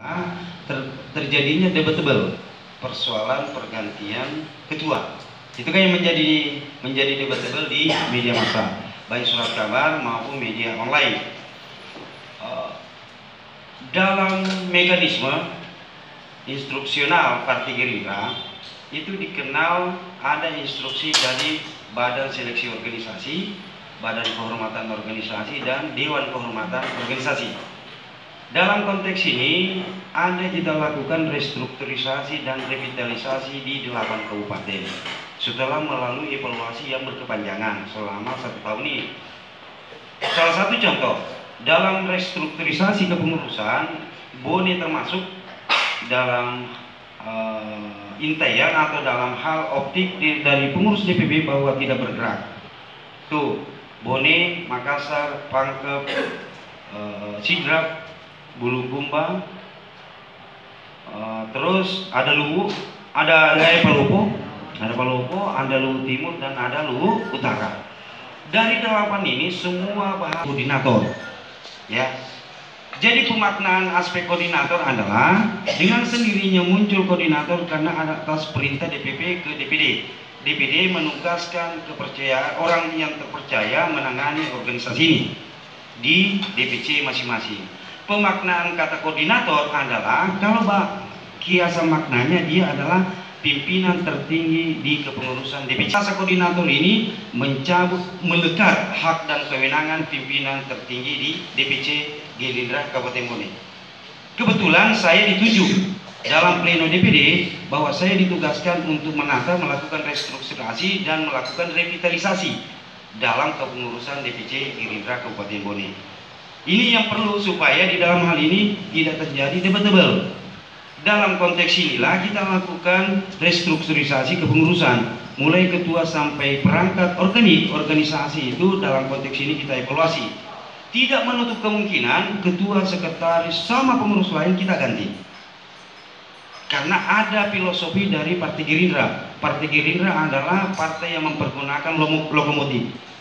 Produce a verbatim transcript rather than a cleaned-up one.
ter, terjadinya debatable persoalan pergantian ketua. Itu kan yang menjadi menjadi debatable di media massa, baik surat kabar maupun media online. Uh, dalam mekanisme instruksional Partai Gerindra itu dikenal ada instruksi dari Badan Seleksi Organisasi, Badan Kehormatan Organisasi, dan Dewan Kehormatan Organisasi. Dalam konteks ini ada kita lakukan restrukturisasi dan revitalisasi di delapan kabupaten setelah melalui evaluasi yang berkepanjangan selama satu tahun ini. Salah satu contoh dalam restrukturisasi kepengurusan, Bone termasuk dalam uh, intaian atau dalam hal optik di, dari pengurus D P B bahwa tidak bergerak. Tuh, Bone, Makassar, Pangkep, uh, Sidrap, Bulukumba, uh, terus ada Luwu, ada ada Palopo, ada Palopo, ada Luwu Timur, dan ada Luwu Utara. Dari delapan ini semua bahas koordinator, ya. Jadi pemaknaan aspek koordinator adalah dengan sendirinya muncul koordinator karena atas perintah D P P ke D P D. D P D menugaskan kepercayaan orang yang terpercaya menangani organisasi ini di D P C masing-masing. Pemaknaan kata koordinator adalah kalau bah, kiasan maknanya dia adalah pimpinan tertinggi di kepengurusan D P C. Kata koordinator ini mencabut, melekat hak dan kewenangan pimpinan tertinggi di D P C Gerindra Kabupaten Bone. Kebetulan saya ditunjuk dalam pleno D P D bahwa saya ditugaskan untuk menata, melakukan restrukturasi dan melakukan revitalisasi dalam kepengurusan D P C Gerindra Kabupaten Bone. Ini yang perlu supaya di dalam hal ini tidak terjadi debatable. Dalam konteks inilah kita lakukan restrukturisasi kepengurusan, mulai ketua sampai perangkat organik organisasi itu. Dalam konteks ini kita evaluasi. Tidak menutup kemungkinan ketua, sekretaris, sama pengurus lain kita ganti. Karena ada filosofi dari Partai Gerindra. Partai Gerindra adalah partai yang mempergunakan lokomotif.